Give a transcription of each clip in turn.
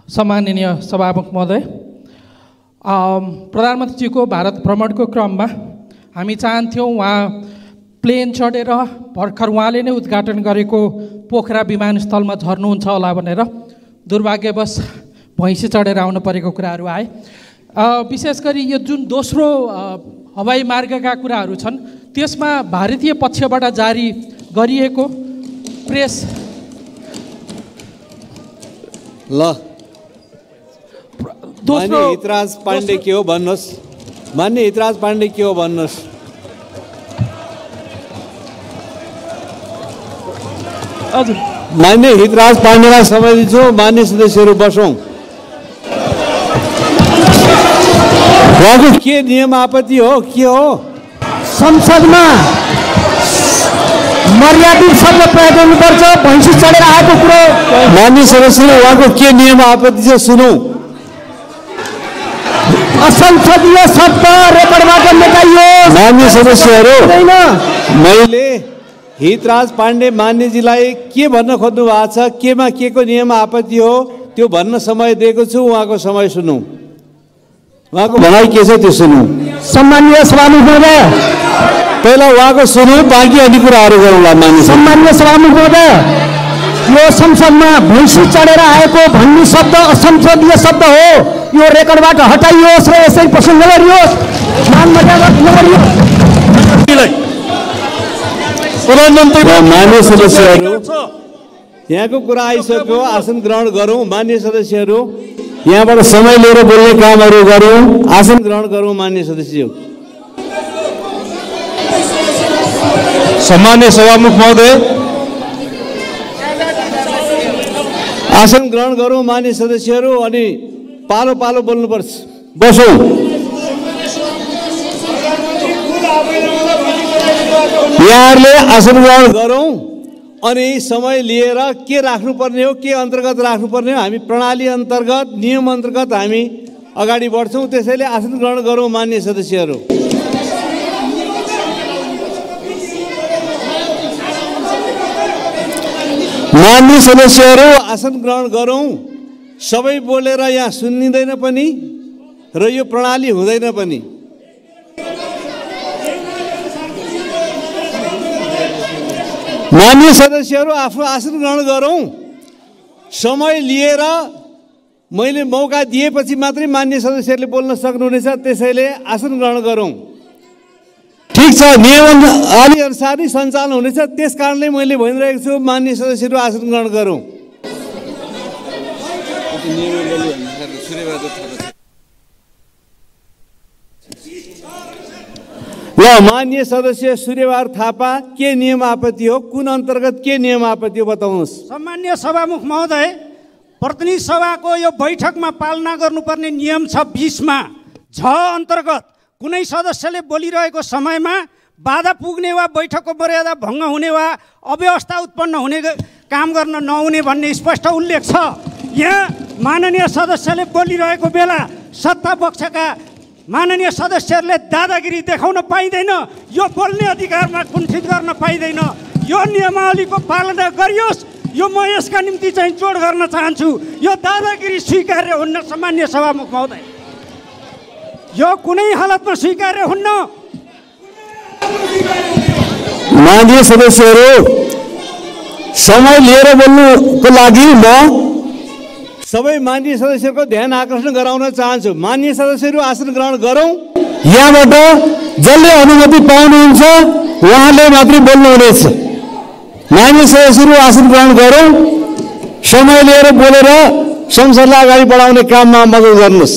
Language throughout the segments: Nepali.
सम्माननीय सभामुख महोदय, प्रधानमन्त्रीजीको भारत भ्रमणको क्रममा हामी चाहन्थ्यौँ उहाँ प्लेन चढेर भर्खर उहाँले नै उद्घाटन गरेको पोखरा विमानस्थलमा झर्नुहुन्छ होला भनेर दुर्भाग्यवश भैँसी चढेर आउनु परेको कुराहरू आए। विशेष गरी यो जुन दोस्रो हवाई मार्गका कुराहरू छन् त्यसमा भारतीय पक्षबाट जारी गरिएको प्रेस मान्य हितराज पाण्डे के हो भन्नुहोस्। मान्य हितराज पाण्डे के हो भन्नुहोस्। हजुर, मान्य हितराज पाण्डेलाई समय दिन्छु। मान्य सदस्यहरू बसौँ। उहाँको के नियम आपत्ति हो, के हो? संसदमा मर्यादित शब्द प्रयोग गर्नुपर्छ। भैँसी चढेर आएको कुरो मान्य सदस्यले उहाँको के नियम आपत्ति छ सुनौँ। असंसदीय शब्द रेकर्डबाट मेटाइयो। मान्य सदस्यहरू, मैले हितराज पाण्डे मान्यजीलाई के भन्न खोज्नु भएको छ, केमा के को नियम आपत्ति हो त्यो भन्न समय दिएको छु। उहाँको समय सुनौँ। उहाँको भनाइ के छ त्यो सुनौँ। सम्माननीय सभामुख महोदय, पहिला उहाँको सुनौँ, बाँकी अन्य कुराहरू गरौँला। मान्य सम्माननीय सभामुख महोदय, यो संसदमा भैँसी चढेर आएको भन्ने शब्द असंसदीय शब्द हो। यो रेकर्डबाट हटाइयोस् र यसै प्रश्न नगरियोस्। मान मर्यादा नगरियोस्। प्रधानमन्त्री मान्य सदस्यहरू, यहाँको कुरा आइसक्यो। आसन ग्रहण गरौँ। मान्य सदस्यहरू, यहाँबाट समय लिएर बोल्ने कामहरू गरौँ। आसन ग्रहण गरौँ। मान्य सदस्य, सम्मान्य सभामुख महोदय, आसन ग्रहण गरौँ। मान्य सदस्यहरू, अनि पालो पालो बोल्नुपर्छ। बसौँ। यहाँहरूले आसन ग्रहण गरौँ अनि समय लिएर के राख्नुपर्ने हो, के अन्तर्गत राख्नुपर्ने हो, हामी प्रणाली अन्तर्गत, नियम अन्तर्गत हामी अगाडि बढ्छौँ। त्यसैले आसन ग्रहण गरौँ। मान्य सदस्यहरू, मान्य सदस्यहरू, आसन ग्रहण गरौँ। सबै बोलेर यहाँ सुनिँदैन पनि र यो प्रणाली हुँदैन पनि। मान्य सदस्यहरू, आफ्नो आसन ग्रहण गरौँ। समय लिएर मैले मौका दिएपछि मात्रै मान्य सदस्यहरूले बोल्न सक्नुहुनेछ। त्यसैले आसन ग्रहण गरौँ। ठिक छ, नियम आदि अनुसार नै सञ्चालन हुनेछ। त्यस कारणले मैले भनिरहेको छु, मान्य सदस्यहरू आसन ग्रहण गरौँ। ल, मान्य सदस्य सूर्यबहादुर थापा, के नियम आपत्ति हो, कुन अन्तर्गत के नियम आपत्ति हो बताउनुहोस्। सम्माननीय सभामुख महोदय, प्रतिनिधि सभाको यो बैठकमा पालना गर्नुपर्ने नियम छ 20 मा झ अन्तर्गत कुनै सदस्यले बोलिरहेको समयमा बाधा पुग्ने वा बैठकको मर्यादा भङ्ग हुने वा अव्यवस्था उत्पन्न हुने काम गर्न नहुने भन्ने स्पष्ट उल्लेख छ। यहाँ माननीय सदस्यले बोलिरहेको बेला सत्ता पक्षका माननीय सदस्यहरूले दादागिरी देखाउन पाइँदैन। यो बोल्ने अधिकारमा कुण्ठित गर्न पाइँदैन। यो नियमावलीको पालना गरियोस्। यो म यसका निम्ति चाहिँ जोड गर्न चाहन्छु। यो दादागिरी स्वीकार्य हुन्न। सामान्य सभामुख महोदय, यो कुनै हालतमा स्वीकार्य हुन्न। मान्य सदस्यहरू, समय लिएर बोल्नुको लागि म सबै मान्य सदस्यको ध्यान आकर्षण गराउन चाहन्छु। मान्य सदस्यहरू, आसन ग्रहण गरौँ। यहाँबाट जसले अनुमति पाउनुहुन्छ उहाँले मात्रै बोल्नुहुनेछ। मान्य सदस्यहरू, आसन ग्रहण गरौँ। समय लिएर बोलेर संसदलाई अगाडि बढाउने काममा मद्दत गर्नुहोस्।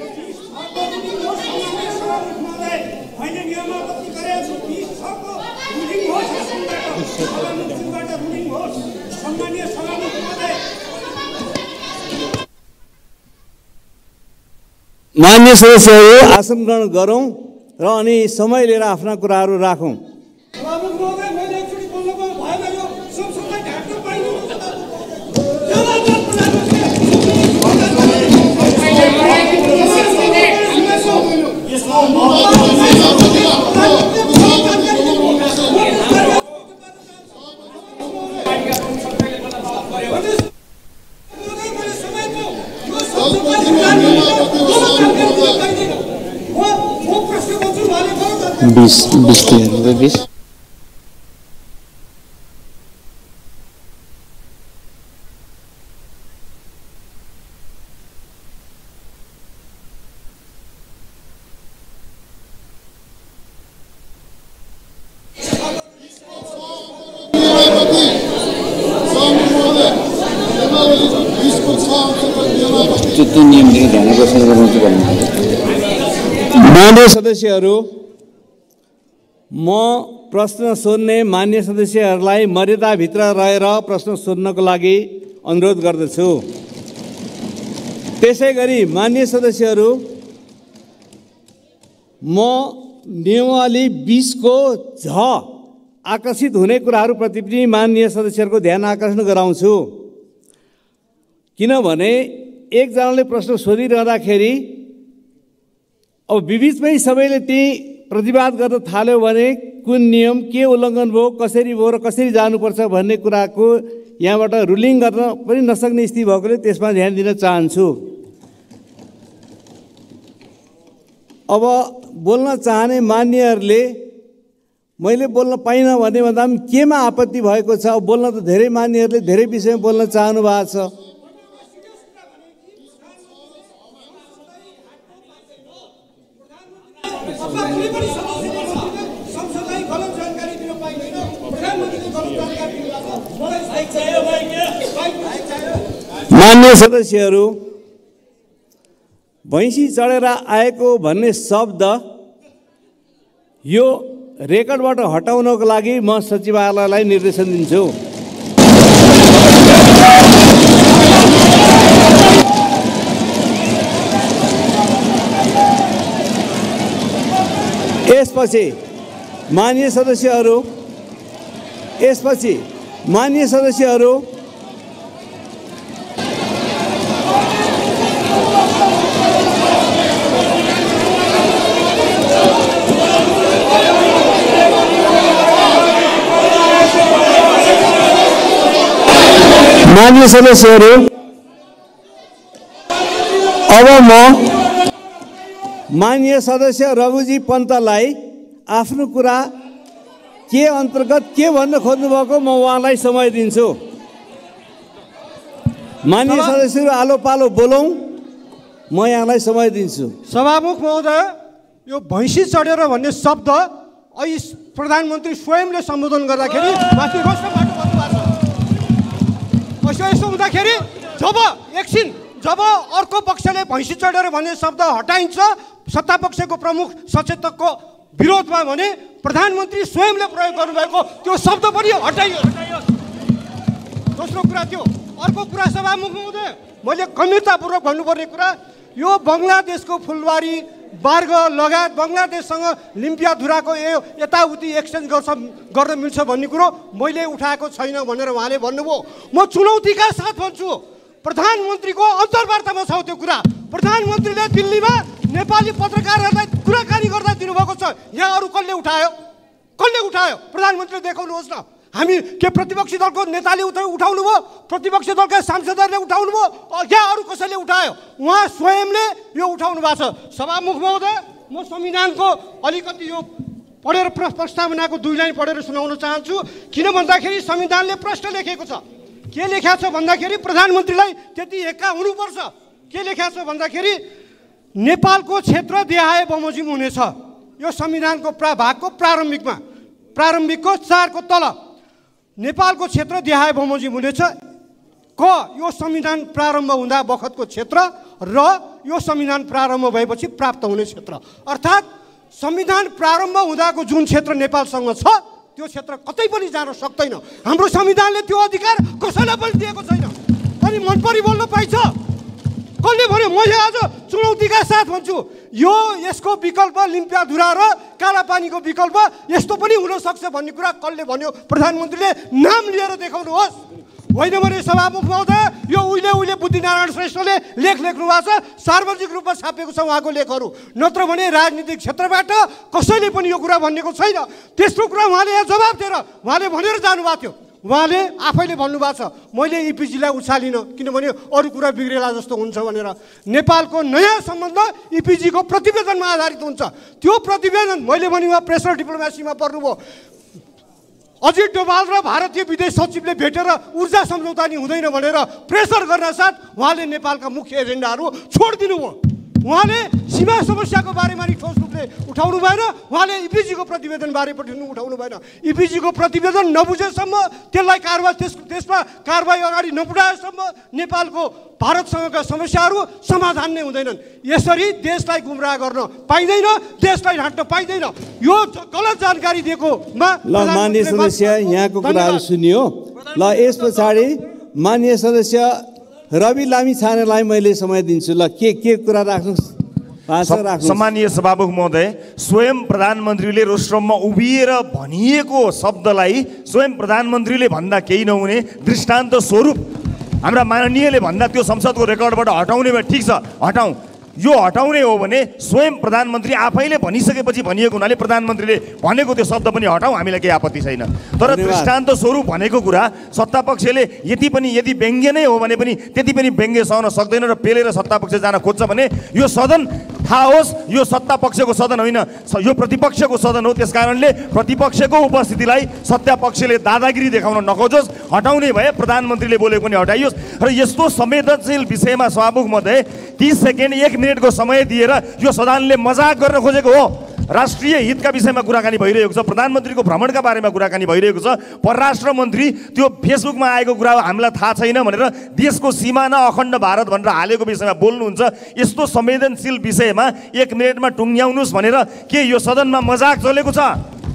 मान्य सदस्यहरू, आसन ग्रहण गरौँ र अनि समय लिएर आफ्ना कुराहरू राखौँ। 20 मान्य सदस्यहरू, म प्रश्न सोध्ने मान्य सदस्यहरूलाई मर्यादाभित्र रहेर प्रश्न सोध्नको लागि अनुरोध गर्दछु। त्यसै गरी मान्य सदस्यहरू, म नियमावली 20 को झ आकर्षित हुने कुराहरूप्रति पनि मान्य सदस्यहरूको ध्यान आकर्षण गराउँछु। किनभने एकजनाले प्रश्न सोधिरहँदाखेरि अब बिचमै सबैले ती प्रतिवाद गर्न थाल्यो भने कुन नियम के उल्लङ्घन भयो, कसरी भयो र कसरी जानुपर्छ भन्ने कुराको यहाँबाट रुलिङ गर्न पनि नसक्ने स्थिति भएकोले त्यसमा ध्यान दिन चाहन्छु। अब बोल्न चाहने मान्यहरूले मैले बोल्न पाइनँ भन्ने भन्दा पनि केमा आपत्ति भएको छ? बोल्न त धेरै मान्यहरूले धेरै विषयमा बोल्न चाहनु भएको छ। मान्य सदस्यहरू, भैँसी चढेर आएको भन्ने शब्द यो रेकर्डबाट हटाउनको लागि म सचिवालयलाई निर्देशन दिन्छु। यसपछि मान्य सदस्यहरू अब म मान्य सदस्य रघुजी पन्तलाई आफ्नो कुरा के अन्तर्गत के भन्न खोज्नु भएको म उहाँलाई समय दिन्छु। मान्य सदस्यहरू आलो पालो बोलौँ, म यहाँलाई समय दिन्छु। सभामुख महोदय, यो भैँसी चढेर भन्ने शब्द अहिले प्रधानमन्त्री स्वयंले सम्बोधन गर्दाखेरि माथि रोस्टबाट भन्नुभएको छ। यसो हुँदाखेरि जब अर्को पक्षले भैँसी चढेर भन्ने शब्द हटाइन्छ सत्ता पक्षको प्रमुख सचेतकको विरोधमा भने प्रधानमन्त्री स्वयंले प्रयोग गर्नुभएको त्यो शब्द पनि हटाइयो। दोस्रो कुरा त्यो। अर्को कुरा सभामुख महोदय, मैले गम्भीरतापूर्वक भन्नुपर्ने कुरा, यो बङ्गलादेशको फुलबारी बार्ग लगायत बङ्गलादेशसँग लिम्पियाधुराको यताउति एक्सचेन्ज गर्न मिल्छ भन्ने कुरो मैले उठाएको छैन भनेर उहाँले भन्नुभयो। म चुनौतीका साथ भन्छु, प्रधानमन्त्रीको अन्तर्वार्तामा छ त्यो कुरा। प्रधानमन्त्रीले दिल्लीमा नेपाली पत्रकारहरूलाई कुराकानी गर्दा दिनुभएको छ। यहाँ अरू कसले उठायो? प्रधानमन्त्रीले देखाउनुहोस् न। हामी के प्रतिपक्षी दलको नेताले उठाउनु भयो? प्रतिपक्षी दलका सांसदहरूले उठाउनु भयो? या अरू कसैले उठायो? उहाँ स्वयंले यो उठाउनु भएको छ। सभामुख महोदय, म संविधानको अलिकति यो पढेर प्रस्तावनाको 2 लाइन पढेर सुनाउन चाहन्छु। किन भन्दाखेरि संविधानले प्रश्न लेखेको छ। के लेखेको छ भन्दाखेरि प्रधानमन्त्रीलाई त्यति एक्का हुनुपर्छ। के लेखेको छ भन्दाखेरि नेपालको क्षेत्र देहाए बमोजिम हुनेछ। यो संविधानको भागको प्रारम्भिकको 4 को तल नेपालको क्षेत्र देहाए बमोजिम हुनेछ। यो संविधान प्रारम्भ हुँदा बखतको क्षेत्र र यो संविधान प्रारम्भ भएपछि प्राप्त हुने क्षेत्र, अर्थात् संविधान प्रारम्भ हुँदाको जुन क्षेत्र नेपालसँग छ त्यो क्षेत्र कतै पनि जान सक्दैन। हाम्रो संविधानले त्यो अधिकार कसैलाई पनि दिएको छैन। अनि मनपरी बोल्न पाइन्छ? कसले भन्यो? मैले आज चुनौतीका साथ भन्छु, यसको विकल्प लिम्पियाधुरा र कालापानीको विकल्प यस्तो पनि हुन सक्छ भन्ने कुरा कसले भन्यो? प्रधानमन्त्रीले नाम लिएर देखाउनुहोस्। होइन भने सभामुख महोदय, यो उहिले बुद्धिनारायण श्रेष्ठले लेख लेख्नु भएको छ, सार्वजनिक रूपमा छापेको छ उहाँको लेखहरू। नत्र भने राजनीतिक क्षेत्रबाट कसैले पनि यो कुरा भनेको छैन। त्यस्तो कुरा उहाँले यहाँ जवाब दिएर उहाँले भनेर जानुभएको थियो। उहाँले आफैले भन्नुभएको छ मैले इपिजीलाई उछालिनँ किनभने अरू कुरा बिग्रेला जस्तो हुन्छ भनेर। नेपालको नयाँ सम्बन्ध इपिजीको प्रतिवेदनमा आधारित हुन्छ। त्यो प्रतिवेदन मैले भने उहाँ प्रेसर डिप्लोमेसीमा पर्नुभयो। अजित डोभाल र भारतीय विदेश सचिवले भेटेर ऊर्जा सम्झौता नि हुँदैन भनेर प्रेसर गर्न साथ उहाँले नेपालका मुख्य एजेन्डाहरू छोडिदिनु भयो। उहाँले सीमा समस्याको बारेमा नि ठोस रूपले उठाउनु भएन। उहाँले इपिजीको प्रतिवेदनबारे पनि उठाउनु भएन। इपिजीको प्रतिवेदन नबुझेसम्म त्यसलाई त्यसमा कारबाही अगाडि नबढाएसम्म नेपालको भारतसँगका समस्याहरू समाधान नै हुँदैनन्। यसरी देशलाई गुमराह गर्न पाइँदैन, देशलाई ढाँट्न पाइँदैन। यो गलत जानकारी दिएकोमा ल माननीय सदस्य यहाँको कुराहरू सुनियो। ल यस पछाडि माननीय सदस्य रवि लामिछानेलाई मैले समय दिन्छु। ल के कुरा राख्नु। सम्मानीय सभामुख महोदय, स्वयं प्रधानमन्त्रीले रोस्ट्रममा उभिएर भनिएको शब्दलाई स्वयं प्रधानमन्त्रीले भन्दा केही नहुने दृष्टान्त स्वरूप हाम्रा माननीयले भन्दा त्यो संसदको रेकर्डबाट हटाउने भए ठिक छ, हटाउँ। यो हटाउने हो भने स्वयं प्रधानमन्त्री आफैले भनिसकेपछि भनिएको हुनाले प्रधानमन्त्रीले भनेको त्यो शब्द पनि हटाउँ, हामीलाई केही आपत्ति छैन। तर दृष्टान्त स्वरूप भनेको कुरा सत्तापक्षले यदि व्यङ्ग्य नै हो भने पनि त्यति पनि व्यङ्ग्य सहन सक्दैन र पेलेर सत्तापक्ष जान खोज्छ भने यो सदन थाहा होस् यो सत्तापक्षको सदन होइन, यो प्रतिपक्षको सदन हो। त्यस कारणले प्रतिपक्षको उपस्थितिलाई सत्तापक्षले दादागिरी देखाउन नखोजोस्, हटाउने भए प्रधानमन्त्रीले बोलेको पनि हटाइयोस्। र यस्तो संवेदनशील विषयमा सभामुख महोदय 30 सेकेन्ड 1 मिनटको समय दिएर यो सदनले मजाक गर्न खोजेको हो। राष्ट्रिय हितका विषयमा कुराकानी भइरहेको छ, प्रधानमन्त्रीको भ्रमणका बारेमा कुराकानी भइरहेको छ। परराष्ट्र मन्त्री त्यो फेसबुकमा आएको कुरा हामीलाई थाहा छैन भनेर देशको सिमाना अखण्ड भारत भनेर हालेको विषयमा बोल्नुहुन्छ। यस्तो संवेदनशील विषयमा 1 मिनटमा टुङ्ग्याउनुहोस् भनेर के यो सदनमा मजाक चलेको छ?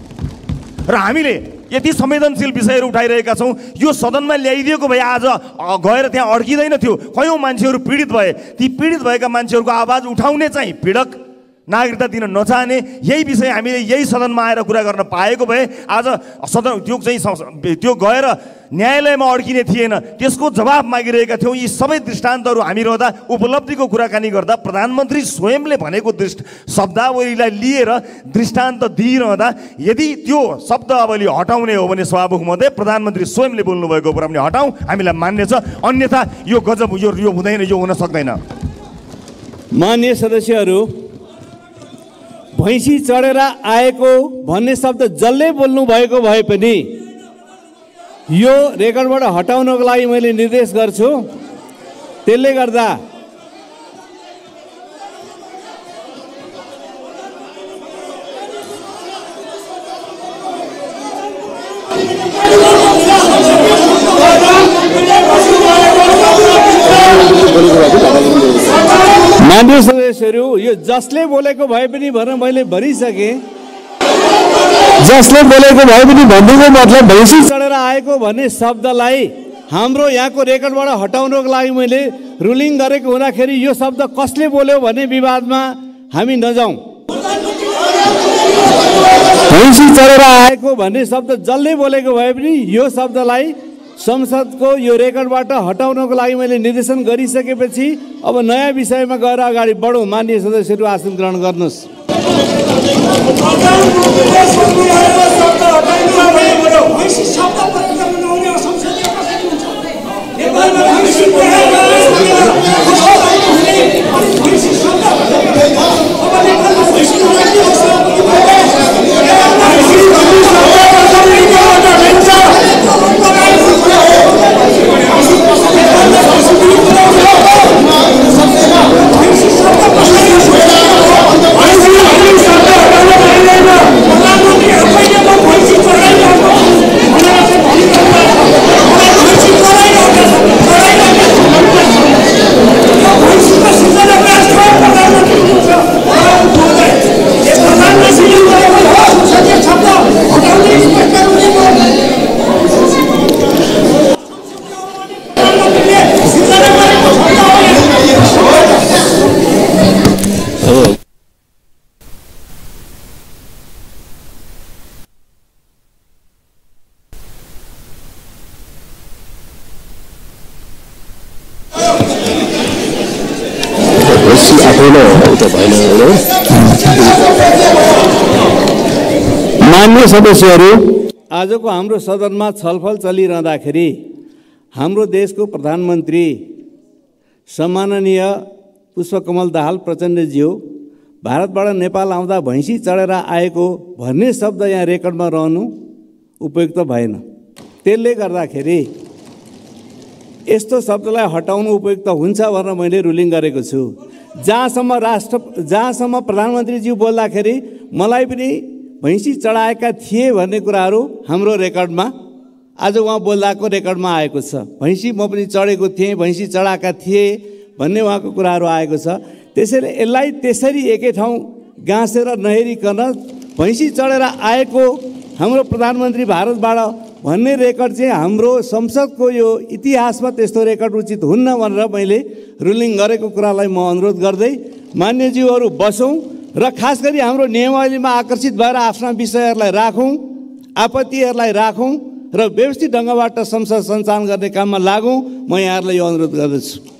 र हामीले यति संवेदनशील विषयहरू उठाइरहेका छौँ, यो सदनमा ल्याइदिएको भए आज गएर त्यहाँ अड्किँदैन थियो। कयौँ मान्छेहरू पीडित भए, ती पीडित भएका मान्छेहरूको आवाज उठाउने चाहिँ पीडक नागरिकता दिन नचाहने यही विषय हामीले यही सदनमा आएर कुरा गर्न पाएको भए आज सदन त्यो गएर न्यायालयमा अड्किने थिएन। त्यसको जवाब मागिरहेका थियौँ। यी सबै दृष्टान्तहरू हामी रहँदा उपलब्धिको कुराकानी गर्दा प्रधानमन्त्री स्वयंले भनेको शब्दावलीलाई लिएर दृष्टान्त दिइरहँदा यदि त्यो शब्दावली हटाउने हो भने सभामुख महोदय प्रधानमन्त्री स्वयंले बोल्नुभएको कुरा पनि हटाउँ, हामीलाई मान्य छ। अन्यथा यो गजब यो हुँदैन, यो हुन सक्दैन। मान्य सदस्यहरू, भैँसी चढेर आएको भन्ने शब्द जसले बोल्नु भएको भए पनि यो रेकर्डबाट हटाउनको लागि मैले निर्देश गर्छु। त्यसले गर्दा मान्य सदस्यहरू, यो जसले बोलेको भए पनि भनेर मैले भनिसकेँ। जसले बोलेको भए पनि भन्नुको मतलब भैँसी चढेर आएको भन्ने शब्दलाई हाम्रो यहाँको रेकर्डबाट हटाउनको लागि मैले रुलिङ गरेको हुँदाखेरि यो शब्द कसले बोल्यो भन्ने विवादमा हामी नजाउँ। भैँसी चढेर आएको भन्ने शब्द जसले बोलेको भए पनि यो शब्दलाई संसदको यो रेकर्डबाट हटाउनको लागि मैले निर्देशन गरिसकेपछि अब नयाँ विषयमा गएर अगाडि बढौँ। माननीय सदस्यहरू आसन ग्रहण गर्नुहोस्। मान्य सदस्यहरू, आजको हाम्रो सदनमा छलफल चलिरहँदाखेरि हाम्रो देशको प्रधानमन्त्री सम्माननीय पुष्पकमल दाहाल प्रचण्डज्यू भारतबाट नेपाल आउँदा भैँसी चढेर आएको भन्ने शब्द यहाँ रेकर्डमा रहनु उपयुक्त भएन। त्यसले गर्दाखेरि यस्तो शब्दलाई हटाउनु उपयुक्त हुन्छ भनेर मैले रुलिङ गरेको छु। जहाँसम्म प्रधानमन्त्रीज्यू बोल्दाखेरि मलाई पनि भैँसी चढाएका थिए भन्ने कुराहरू हाम्रो रेकर्डमा आज उहाँ बोल्दाको रेकर्डमा आएको छ। भैँसी म पनि चढेको थिएँ, भैँसी चढाएका थिए भन्ने उहाँको कुराहरू आएको छ। त्यसैले यसलाई त्यसरी एकै ठाउँ गाँसेर नहेरिकन भैँसी चढेर आएको हाम्रो प्रधानमन्त्री भारतबाट भन्ने रेकर्ड चाहिँ हाम्रो संसदको यो इतिहासमा त्यस्तो रेकर्ड उचित हुन्न भनेर मैले रुलिङ गरेको कुरालाई म अनुरोध गर्दै मान्यज्यूहरू बसौँ र खास गरी हाम्रो नियमावलीमा आकर्षित भएर आफ्ना विषयहरूलाई राखौँ, आपत्तिहरूलाई राखौँ र व्यवस्थित ढङ्गबाट संसद सञ्चालन गर्ने काममा लागौँ। म यहाँहरूलाई यो अनुरोध गर्दछु।